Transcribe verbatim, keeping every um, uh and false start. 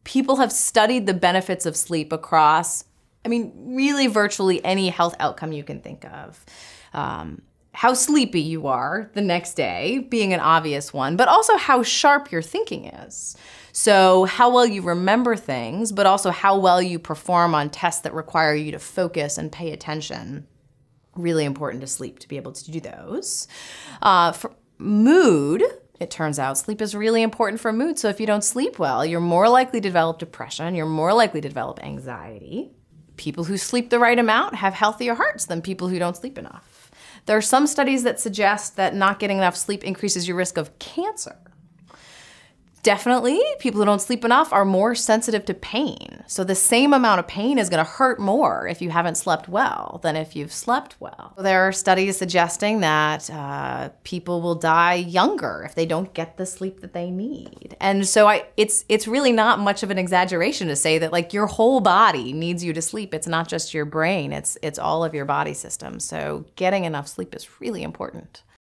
People have studied the benefits of sleep across, I mean, really virtually any health outcome you can think of. Um, how sleepy you are the next day being an obvious one, but also how sharp your thinking is. So how well you remember things, but also how well you perform on tests that require you to focus and pay attention. Really important to sleep to be able to do those. Uh, for mood, it turns out sleep is really important for mood. So if you don't sleep well, you're more likely to develop depression, you're more likely to develop anxiety. People who sleep the right amount have healthier hearts than people who don't sleep enough. There are some studies that suggest that not getting enough sleep increases your risk of cancer. Definitely, people who don't sleep enough are more sensitive to pain. So the same amount of pain is gonna hurt more if you haven't slept well than if you've slept well. There are studies suggesting that uh, people will die younger if they don't get the sleep that they need. And so I, it's, it's really not much of an exaggeration to say that like your whole body needs you to sleep. It's not just your brain, it's, it's all of your body systems. So getting enough sleep is really important.